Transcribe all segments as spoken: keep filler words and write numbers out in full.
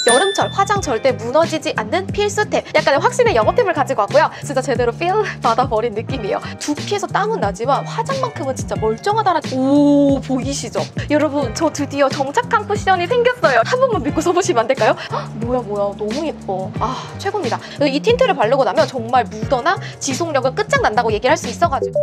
여름철 화장 절대 무너지지 않는 필수템, 약간의 확신의 영업템을 가지고 왔고요. 진짜 제대로 필 받아버린 느낌이에요. 두피에서 땀은 나지만 화장만큼은 진짜 멀쩡하다는. 오, 보이시죠? 여러분, 저 드디어 정착한 쿠션이 생겼어요. 한 번만 믿고 써보시면 안 될까요? 헉, 뭐야 뭐야, 너무 예뻐. 아, 최고입니다. 이 틴트를 바르고 나면 정말 묻어나 지속력은 끝장난다고 얘기를 할 수 있어가지고.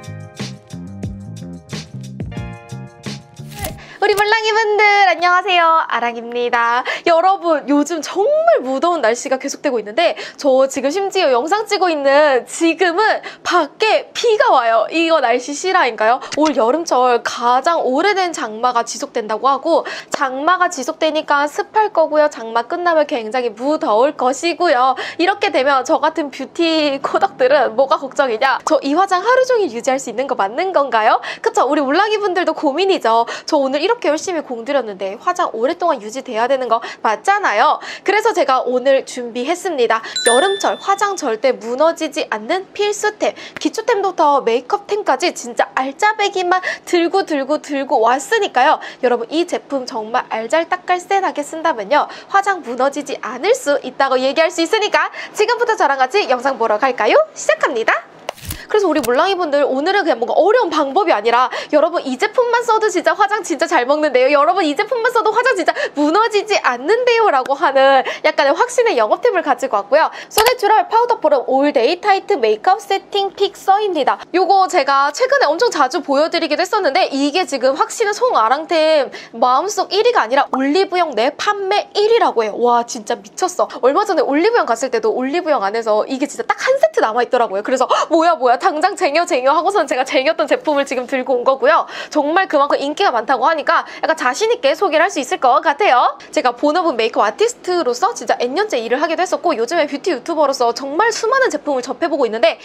우리 물랑이분들 안녕하세요, 아랑입니다. 여러분, 요즘 정말 무더운 날씨가 계속되고 있는데 저 지금 심지어 영상 찍고 있는 지금은 밖에 비가 와요. 이거 날씨 실화인가요? 올 여름철 가장 오래된 장마가 지속된다고 하고, 장마가 지속되니까 습할 거고요. 장마 끝나면 굉장히 무더울 것이고요. 이렇게 되면 저 같은 뷰티 코덕들은 뭐가 걱정이냐? 저 이 화장 하루 종일 유지할 수 있는 거 맞는 건가요? 그쵸? 우리 물랑이분들도 고민이죠. 저 오늘 이렇게 이렇게 열심히 공들였는데 화장 오랫동안 유지돼야 되는 거 맞잖아요. 그래서 제가 오늘 준비했습니다. 여름철 화장 절대 무너지지 않는 필수템, 기초템부터 메이크업템까지 진짜 알짜배기만 들고 들고 들고 왔으니까요. 여러분, 이 제품 정말 알잘딱깔센하게 쓴다면요, 화장 무너지지 않을 수 있다고 얘기할 수 있으니까 지금부터 저랑 같이 영상 보러 갈까요? 시작합니다. 그래서 우리 물랑이분들, 오늘은 그냥 뭔가 어려운 방법이 아니라 여러분 이 제품만 써도 진짜 화장 진짜 잘 먹는데요, 여러분 이 제품만 써도 화장 진짜 무너지지 않는데요 라고 하는 약간의 확신의 영업템을 가지고 왔고요. 소내추럴 파우더 포럼 올데이 타이트 메이크업 세팅 픽서입니다. 요거 제가 최근에 엄청 자주 보여드리기도 했었는데 이게 지금 확신의 송아랑템 마음속 일 위가 아니라 올리브영 내 판매 일 위라고 해요. 와, 진짜 미쳤어. 얼마 전에 올리브영 갔을 때도 올리브영 안에서 이게 진짜 딱 한 세트 남아있더라고요. 그래서 뭐야 뭐야 당장 쟁여 쟁여 하고선 제가 쟁였던 제품을 지금 들고 온 거고요. 정말 그만큼 인기가 많다고 하니까 약간 자신있게 소개를 할 수 있을 것 같아요. 제가 본업은 메이크업 아티스트로서 진짜 N년째 일을 하기도 했었고, 요즘에 뷰티 유튜버로서 정말 수많은 제품을 접해보고 있는데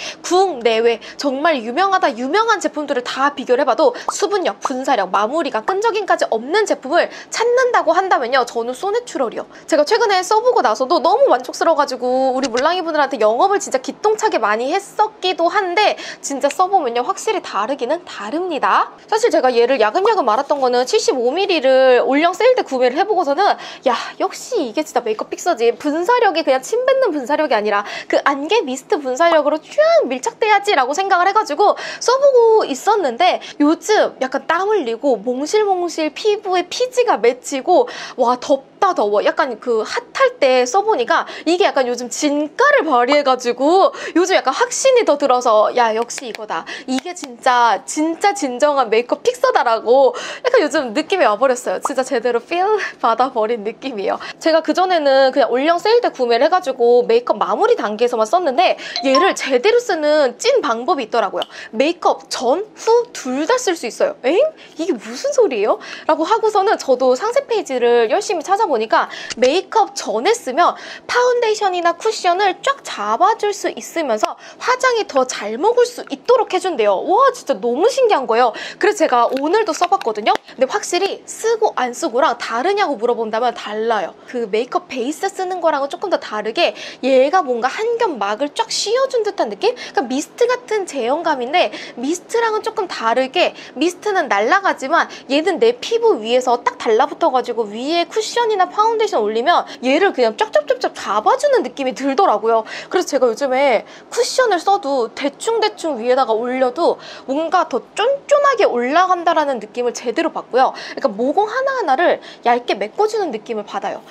국내외 정말 유명하다 유명한 제품들을 다 비교를 해봐도 수분력, 분사력, 마무리감, 끈적임까지 없는 제품을 찾는다고 한다면요, 저는 소내추럴이요. 제가 최근에 써보고 나서도 너무 만족스러워가지고 우리 물랑이 분들한테 영업을 진짜 기똥차게 많이 했었기도 한데 진짜 써보면요 확실히 다르기는 다릅니다. 사실 제가 얘를 야금야금 말았던 거는 칠십오 밀리리터를 올영 세일 때 구매를 해보고서는 야, 역시 이게 진짜 메이크업 픽서지. 분사력이 그냥 침 뱉는 분사력이 아니라 그 안개 미스트 분사력으로 쭉 밀착돼야지 라고 생각을 해가지고 써보고 있었는데, 요즘 약간 땀 흘리고 몽실몽실 피부에 피지가 맺히고 와, 덥다 더워, 약간 그 핫할 때 써보니까 이게 약간 요즘 진가를 발휘해가지고 요즘 약간 확신이 더 들어서 야, 역시 이거다, 이게 진짜 진짜 진정한 메이크업 픽서다라고 약간 요즘 느낌이 와버렸어요. 진짜 제대로 필 받아버린 느낌이에요. 제가 그전에는 그냥 올영 세일 때 구매를 해가지고 메이크업 마무리 단계에서만 썼는데 얘를 제대로 쓰는 찐 방법이 있더라고요. 메이크업 전, 후 둘 다 쓸 수 있어요. 엥? 이게 무슨 소리예요? 라고 하고서는 저도 상세 페이지를 열심히 찾아보니까 메이크업 전에 쓰면 파운데이션이나 쿠션을 쫙 잡아줄 수 있으면서 화장이 더 잘 먹을 수 있도록 해준대요. 와, 진짜 너무 신기한 거예요. 그래서 제가 오늘도 써봤거든요. 근데 확실히 쓰고 안 쓰고랑 다르냐고 물어본다면 달라요. 그 메이크업 베이스 쓰는 거랑은 조금 더 다르게 얘가 뭔가 한 겹 막을 쫙 씌워준 듯한 느낌? 그러니까 미스트 같은 제형감인데 미스트랑은 조금 다르게, 미스트는 날아가지만 얘는 내 피부 위에서 딱 달라붙어가지고 위에 쿠션이나 파운데이션 올리면 얘를 그냥 쫙쫙쫙쫙 잡아주는 느낌이 들더라고요. 그래서 제가 요즘에 쿠션을 써도 대충대충 위에다가 올려도 뭔가 더 쫀쫀하게 올라간다라는 느낌을 제대로 받고요. 그러니까 모공 하나하나를 얇게 메꿔주는 느낌을 받아요.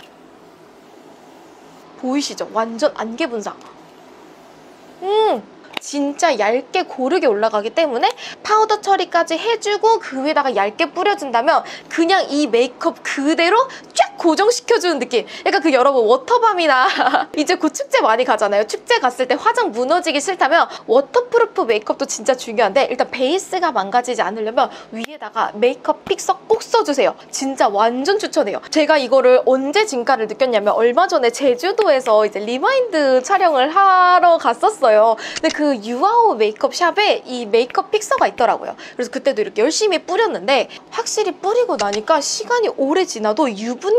보이시죠? 완전 안개 분사. 음! 진짜 얇게 고르게 올라가기 때문에 파우더 처리까지 해주고 그 위에다가 얇게 뿌려준다면 그냥 이 메이크업 그대로 쫙 고정시켜주는 느낌. 그러니까 그 여러분 워터밤이나 이제 곧 축제 많이 가잖아요. 축제 갔을 때 화장 무너지기 싫다면 워터프루프 메이크업도 진짜 중요한데, 일단 베이스가 망가지지 않으려면 위에다가 메이크업 픽서 꼭 써주세요. 진짜 완전 추천해요. 제가 이거를 언제 진가를 느꼈냐면 얼마 전에 제주도에서 이제 리마인드 촬영을 하러 갔었어요. 근데 그 유아오 메이크업 샵에 이 메이크업 픽서가 있더라고요. 그래서 그때도 이렇게 열심히 뿌렸는데 확실히 뿌리고 나니까 시간이 오래 지나도 유분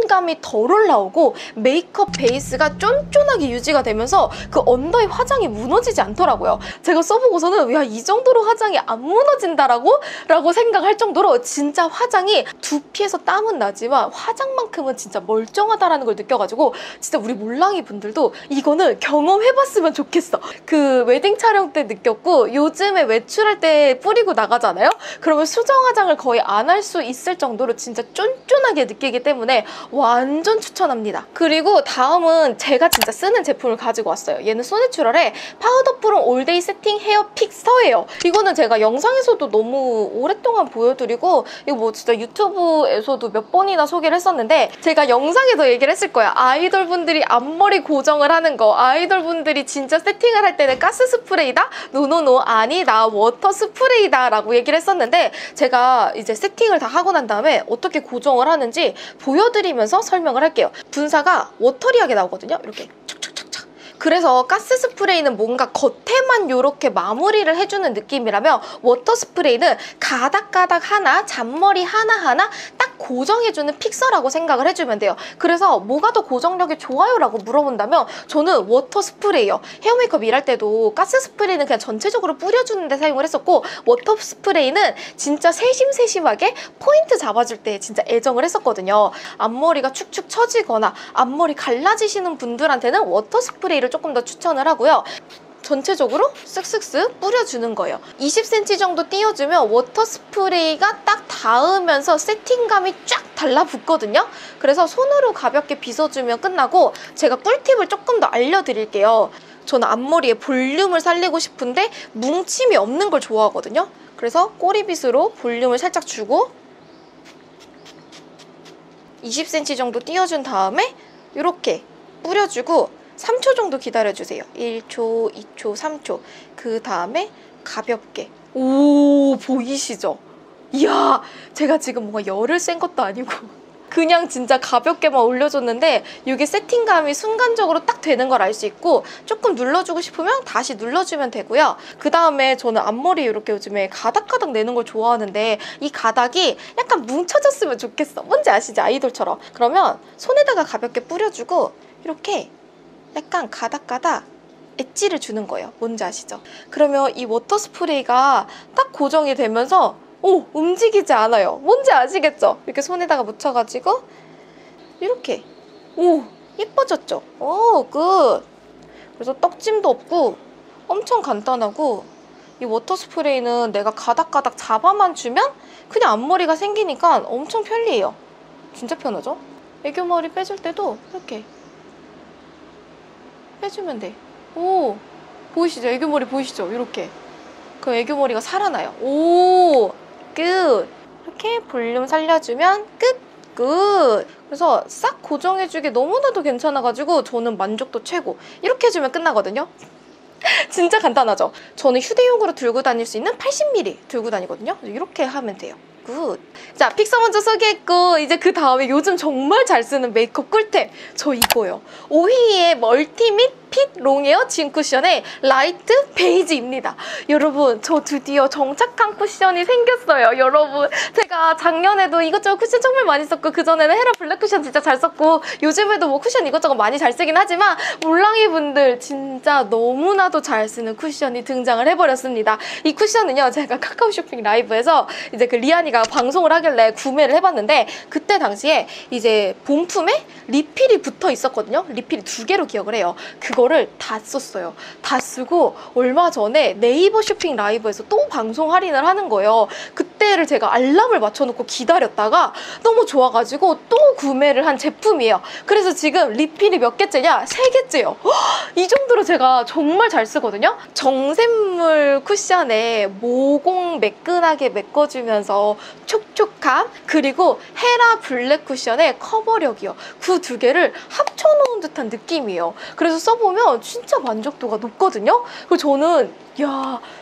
세팅감이 덜 올라오고 메이크업 베이스가 쫀쫀하게 유지가 되면서 그 언더의 화장이 무너지지 않더라고요. 제가 써보고서는 야, 이 정도로 화장이 안 무너진다라고? 라고 생각할 정도로 진짜 화장이 두피에서 땀은 나지만 화장만큼은 진짜 멀쩡하다라는 걸 느껴가지고 진짜 우리 몰랑이 분들도 이거는 경험해봤으면 좋겠어. 그 웨딩 촬영 때 느꼈고 요즘에 외출할 때 뿌리고 나가잖아요? 그러면 수정 화장을 거의 안 할 수 있을 정도로 진짜 쫀쫀하게 느끼기 때문에 완전 추천합니다. 그리고 다음은 제가 진짜 쓰는 제품을 가지고 왔어요. 얘는 소내추럴의 파우더 프롬 올데이 세팅 헤어 픽서예요. 이거는 제가 영상에서도 너무 오랫동안 보여드리고 이거 뭐 진짜 유튜브에서도 몇 번이나 소개를 했었는데 제가 영상에도 얘기를 했을 거야. 아이돌 분들이 앞머리 고정을 하는 거, 아이돌 분들이 진짜 세팅을 할 때는 가스 스프레이다? 노노노 아니다, 워터 스프레이다 라고 얘기를 했었는데 제가 이제 세팅을 다 하고 난 다음에 어떻게 고정을 하는지 보여드리면서 설명을 할게요. 분사가 워터리하게 나오거든요. 이렇게 촉촉촉촉. 그래서 가스 스프레이는 뭔가 겉에만 이렇게 마무리를 해주는 느낌이라면 워터 스프레이는 가닥가닥 하나, 잔머리 하나하나 딱 고정해주는 픽서라고 생각을 해주면 돼요. 그래서 뭐가 더 고정력이 좋아요? 라고 물어본다면 저는 워터 스프레이요. 헤어 메이크업 일할 때도 가스 스프레이는 그냥 전체적으로 뿌려주는 데 사용을 했었고 워터 스프레이는 진짜 세심세심하게 포인트 잡아줄 때 진짜 애정을 했었거든요. 앞머리가 축축 처지거나 앞머리 갈라지시는 분들한테는 워터 스프레이를 조금 더 추천을 하고요. 전체적으로 쓱쓱쓱 뿌려주는 거예요. 이십 센티미터 정도 띄워주면 워터 스프레이가 딱 닿으면서 세팅감이 쫙 달라붙거든요. 그래서 손으로 가볍게 빗어주면 끝나고 제가 꿀팁을 조금 더 알려드릴게요. 저는 앞머리에 볼륨을 살리고 싶은데 뭉침이 없는 걸 좋아하거든요. 그래서 꼬리빗으로 볼륨을 살짝 주고 이십 센티미터 정도 띄워준 다음에 이렇게 뿌려주고 삼 초 정도 기다려주세요. 일 초, 이 초, 삼 초. 그 다음에 가볍게. 오, 보이시죠? 이야, 제가 지금 뭔가 열을 쐰 것도 아니고 그냥 진짜 가볍게만 올려줬는데 이게 세팅감이 순간적으로 딱 되는 걸 알 수 있고 조금 눌러주고 싶으면 다시 눌러주면 되고요. 그 다음에 저는 앞머리 이렇게 요즘에 가닥가닥 내는 걸 좋아하는데 이 가닥이 약간 뭉쳐졌으면 좋겠어. 뭔지 아시죠? 아이돌처럼. 그러면 손에다가 가볍게 뿌려주고 이렇게 약간 가닥가닥 엣지를 주는 거예요. 뭔지 아시죠? 그러면 이 워터 스프레이가 딱 고정이 되면서 오! 움직이지 않아요. 뭔지 아시겠죠? 이렇게 손에다가 묻혀가지고 이렇게 오! 예뻐졌죠? 오! 굿! 그래서 떡짐도 없고 엄청 간단하고 이 워터 스프레이는 내가 가닥가닥 잡아만 주면 그냥 앞머리가 생기니까 엄청 편리해요. 진짜 편하죠? 애교머리 빼줄 때도 이렇게 빼주면 돼. 오! 보이시죠? 애교머리 보이시죠? 이렇게. 그럼 애교머리가 살아나요. 오! 끝! 이렇게 볼륨 살려주면 끝! 굿! 그래서 싹 고정해주기 너무나도 괜찮아가지고 저는 만족도 최고. 이렇게 해주면 끝나거든요. 진짜 간단하죠? 저는 휴대용으로 들고 다닐 수 있는 팔십 밀리리터 들고 다니거든요. 이렇게 하면 돼요. 굿. 자, 픽서 먼저 소개했고 이제 그 다음에 요즘 정말 잘 쓰는 메이크업 꿀템 저 이거요. 오히의 멀티밋 핏 롱웨어 진 쿠션의 라이트 베이지입니다. 여러분 저 드디어 정착한 쿠션이 생겼어요. 여러분 제가 작년에도 이것저것 쿠션 정말 많이 썼고 그전에는 헤라 블랙 쿠션 진짜 잘 썼고 요즘에도 뭐 쿠션 이것저것 많이 잘 쓰긴 하지만 몰랑이 분들 진짜 너무나도 잘 쓰는 쿠션이 등장을 해버렸습니다. 이 쿠션은요 제가 카카오 쇼핑 라이브에서 이제 그 리안이가 방송을 하길래 구매를 해봤는데 그때 당시에 이제 본품에 리필이 붙어 있었거든요. 리필이 두 개로 기억을 해요. 그거를 다 썼어요. 다 쓰고 얼마 전에 네이버 쇼핑 라이브에서 또 방송 할인을 하는 거예요. 그때를 제가 알람을 맞춰놓고 기다렸다가 너무 좋아가지고 또 구매를 한 제품이에요. 그래서 지금 리필이 몇 개째냐? 세 개째요. 이 정도로 제가 정말 잘 쓰거든요. 정샘물 쿠션에 모공 매끈하게 메꿔주면서 촉촉함 그리고 헤라 블랙 쿠션의 커버력이요. 그 두 개를 합쳐놓은 듯한 느낌이에요. 그래서 써보면 진짜 만족도가 높거든요. 그리고 저는 야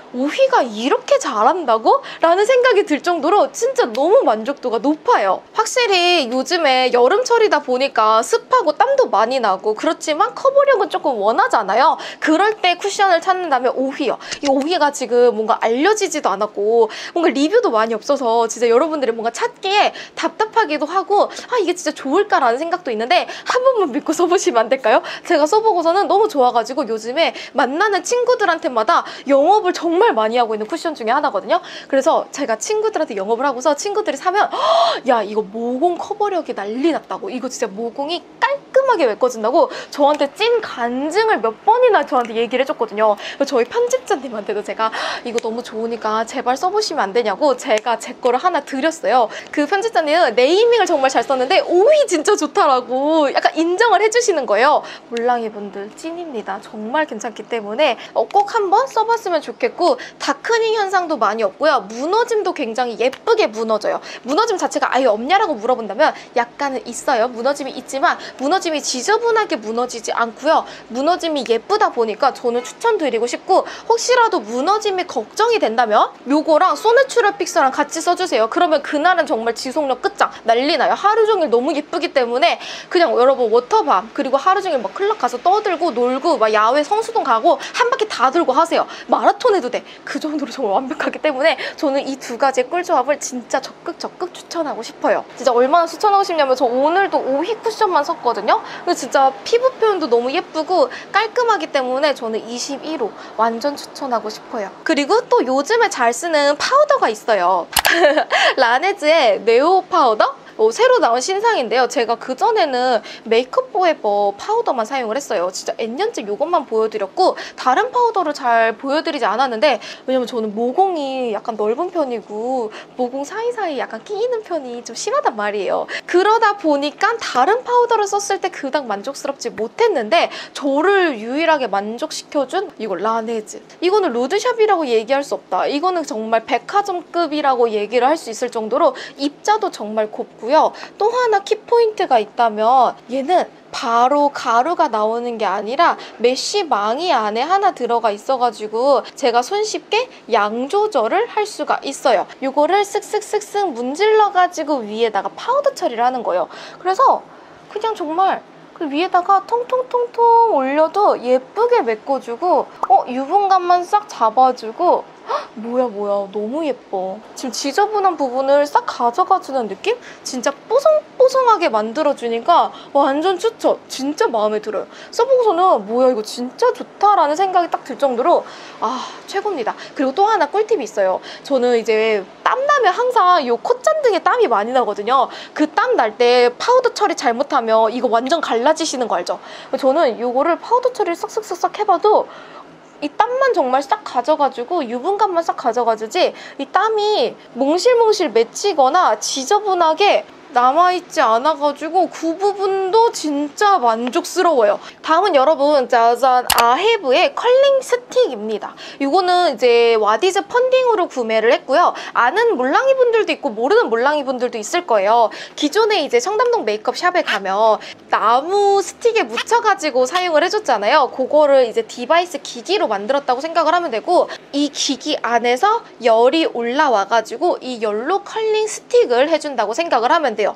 오휘가 이렇게 잘한다고? 라는 생각이 들 정도로 진짜 너무 만족도가 높아요. 확실히 요즘에 여름철이다 보니까 습하고 땀도 많이 나고 그렇지만 커버력은 조금 원하잖아요. 그럴 때 쿠션을 찾는다면 오휘요. 이 오휘가 지금 뭔가 알려지지도 않았고 뭔가 리뷰도 많이 없어서 진짜 여러분들이 뭔가 찾기에 답답하기도 하고 아 이게 진짜 좋을까라는 생각도 있는데 한 번만 믿고 써보시면 안 될까요? 제가 써보고서는 너무 좋아가지고 요즘에 만나는 친구들한테마다 영업을 정말 많이 하고 있는 쿠션 중에 하나거든요. 그래서 제가 친구들한테 영업을 하고서 친구들이 사면 야 이거 모공 커버력이 난리 났다고, 이거 진짜 모공이 깔끔하게 메꿔진다고 저한테 찐 간증을 몇 번이나 저한테 얘기를 해줬거든요. 저희 편집자님한테도 제가 이거 너무 좋으니까 제발 써보시면 안 되냐고 제가 제 거를 하나 드렸어요. 그 편집자님은 네이밍을 정말 잘 썼는데 오휘 진짜 좋다라고 약간 인정을 해주시는 거예요. 몰랑이 분들 찐입니다. 정말 괜찮기 때문에 꼭 한번 써봤으면 좋겠고, 다크닝 현상도 많이 없고요. 무너짐도 굉장히 예쁘게 무너져요. 무너짐 자체가 아예 없냐라고 물어본다면 약간은 있어요. 무너짐이 있지만 무너짐이 지저분하게 무너지지 않고요. 무너짐이 예쁘다 보니까 저는 추천드리고 싶고, 혹시라도 무너짐이 걱정이 된다면 요거랑 소내추럴 픽서랑 같이 써주세요. 그러면 그날은 정말 지속력 끝장 난리 나요. 하루 종일 너무 예쁘기 때문에 그냥 여러분 워터밤 그리고 하루 종일 막 클럽 가서 떠들고 놀고 막 야외 성수동 가고 한 바퀴 다 돌고 하세요. 마라톤 해도 돼. 그 정도로 정말 완벽하기 때문에 저는 이 두 가지의 꿀조합을 진짜 적극 적극 추천하고 싶어요. 진짜 얼마나 추천하고 싶냐면 저 오늘도 오휘 쿠션만 샀거든요. 근데 진짜 피부 표현도 너무 예쁘고 깔끔하기 때문에 저는 이십일 호 완전 추천하고 싶어요. 그리고 또 요즘에 잘 쓰는 파우더가 있어요. 라네즈의 네오 파우더? 어, 새로 나온 신상인데요. 제가 그전에는 메이크업 포에버 파우더만 사용을 했어요. 진짜 N년째 이것만 보여드렸고 다른 파우더를 잘 보여드리지 않았는데, 왜냐면 저는 모공이 약간 넓은 편이고 모공 사이사이 약간 끼이는 편이 좀 심하단 말이에요. 그러다 보니까 다른 파우더를 썼을 때 그닥 만족스럽지 못했는데 저를 유일하게 만족시켜준 이거 라네즈. 이거는 로드샵이라고 얘기할 수 없다. 이거는 정말 백화점급이라고 얘기를 할 수 있을 정도로 입자도 정말 곱고, 또 하나 키포인트가 있다면 얘는 바로 가루가 나오는 게 아니라 메쉬 망이 안에 하나 들어가 있어가지고 제가 손쉽게 양 조절을 할 수가 있어요. 이거를 쓱쓱쓱쓱 문질러가지고 위에다가 파우더 처리를 하는 거예요. 그래서 그냥 정말 그 위에다가 통통통통 올려도 예쁘게 메꿔주고 어 유분감만 싹 잡아주고 헉, 뭐야 뭐야 너무 예뻐. 지금 지저분한 부분을 싹 가져가주는 느낌? 진짜 뽀송뽀송하게 만들어주니까 완전 추천. 진짜 마음에 들어요. 써보고서는 뭐야 이거 진짜 좋다라는 생각이 딱 들 정도로 아 최고입니다. 그리고 또 하나 꿀팁이 있어요. 저는 이제 땀나면 항상 이 콧잔등에 땀이 많이 나거든요. 그 땀 날 때 파우더 처리 잘못하면 이거 완전 갈라지시는 거 알죠? 저는 이거를 파우더 처리를 싹싹싹싹 해봐도 이 땀만 정말 싹 가져가지고 유분감만 싹 가져가주지 이 땀이 몽실몽실 맺히거나 지저분하게 남아있지 않아가지고 그 부분도 진짜 만족스러워요. 다음은 여러분 짜잔 아헤브의 컬링 스틱입니다. 이거는 이제 와디즈 펀딩으로 구매를 했고요. 아는 몰랑이 분들도 있고 모르는 몰랑이 분들도 있을 거예요. 기존에 이제 청담동 메이크업 샵에 가면 나무 스틱에 묻혀가지고 사용을 해줬잖아요. 그거를 이제 디바이스 기기로 만들었다고 생각을 하면 되고, 이 기기 안에서 열이 올라와가지고 이 열로 컬링 스틱을 해준다고 생각을 하면 돼요.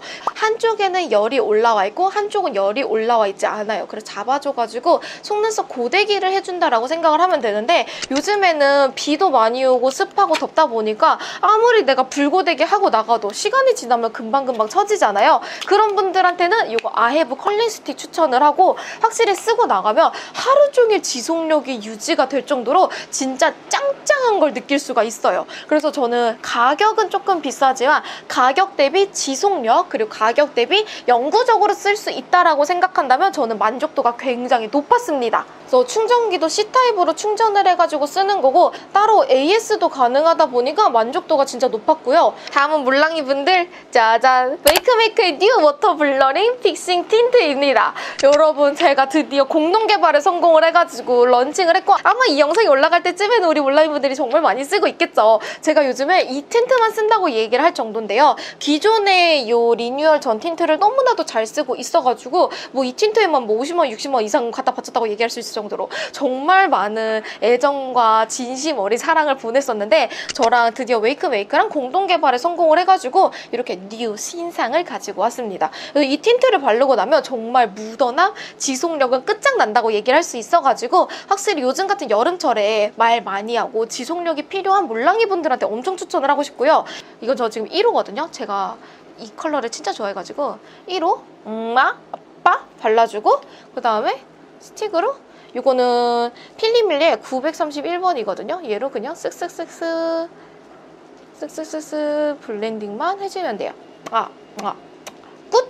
한쪽에는 열이 올라와 있고 한쪽은 열이 올라와 있지 않아요. 그래서 잡아줘가지고 속눈썹 고데기를 해준다라고 생각을 하면 되는데, 요즘에는 비도 많이 오고 습하고 덥다 보니까 아무리 내가 불고데기 하고 나가도 시간이 지나면 금방금방 처지잖아요. 그런 분들한테는 이거 아헤브 컬링 스틱 추천을 하고, 확실히 쓰고 나가면 하루 종일 지속력이 유지가 될 정도로 진짜 짱짱한 걸 느낄 수가 있어요. 그래서 저는 가격은 조금 비싸지만 가격 대비 지속력 그리고 가격 대비 영구적으로 쓸 수 있다라고 생각한다면 저는 만족도가 굉장히 높았습니다. 그래서 충전기도 C타입으로 충전을 해가지고 쓰는 거고 따로 에이에스도 가능하다 보니까 만족도가 진짜 높았고요. 다음은 몰랑이 분들 짜잔 메이크메이크의 뉴 워터 블러링 픽싱 틴트입니다. 여러분 제가 드디어 공동 개발에 성공을 해가지고 런칭을 했고, 아마 이 영상이 올라갈 때쯤에는 우리 몰랑이 분들이 정말 많이 쓰고 있겠죠. 제가 요즘에 이 틴트만 쓴다고 얘기를 할 정도인데요. 기존의 요 리뉴얼 전 틴트를 너무나도 잘 쓰고 있어가지고 뭐 이 틴트에만 뭐 오십 원 육십 원 이상 갖다 바쳤다고 얘기할 수 있을 정도로 정말 많은 애정과 진심 어린 사랑을 보냈었는데 저랑 드디어 웨이크메이크랑 공동 개발에 성공을 해가지고 이렇게 뉴 신상을 가지고 왔습니다. 그래서 이 틴트를 바르고 나면 정말 묻어남, 지속력은 끝장난다고 얘기를 할 수 있어가지고 확실히 요즘 같은 여름철에 말 많이 하고 지속력이 필요한 몰랑이 분들한테 엄청 추천을 하고 싶고요. 이건 저 지금 일 호거든요. 제가 이 컬러를 진짜 좋아해가지고 일 호 엄마 아빠 발라주고 그 다음에 스틱으로 이거는 필리밀리의 구백삼십일 번이거든요. 얘로 그냥 쓱쓱쓱쓱 쓱쓱쓱쓱 블렌딩만 해주면 돼요. 아, 아, 굿!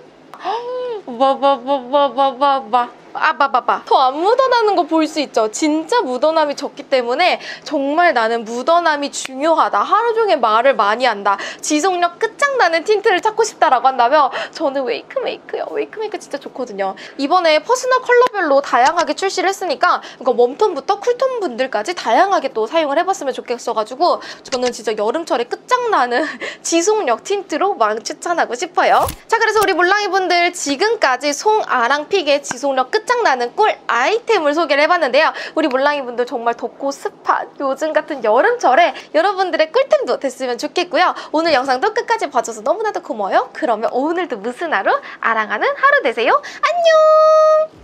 와와와와와와 아바바바 더 안 묻어나는 거 볼 수 있죠. 진짜 묻어남이 적기 때문에 정말 나는 묻어남이 중요하다, 하루 종일 말을 많이 한다, 지속력 끝장나는 틴트를 찾고 싶다라고 한다면 저는 웨이크메이크요. 웨이크메이크 진짜 좋거든요. 이번에 퍼스널 컬러별로 다양하게 출시를 했으니까 그러니까 웜톤부터 쿨톤 분들까지 다양하게 또 사용을 해봤으면 좋겠어가지고 저는 진짜 여름철에 끝장나는 지속력 틴트로 막 추천하고 싶어요. 자, 그래서 우리 몰랑이 분들 지금까지 송아랑픽의 지속력 끝 끝장나는 꿀 아이템을 소개를 해봤는데요. 우리 몰랑이 분들 정말 덥고 습한 요즘 같은 여름철에 여러분들의 꿀템도 됐으면 좋겠고요. 오늘 영상도 끝까지 봐줘서 너무나도 고마워요. 그러면 오늘도 무슨 하루? 아랑하는 하루 되세요. 안녕!